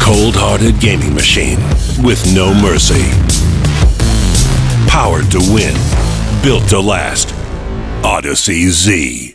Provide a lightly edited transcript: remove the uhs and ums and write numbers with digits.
cold-hearted gaming machine with no mercy. Powered to win, built to last. Odyssey Z.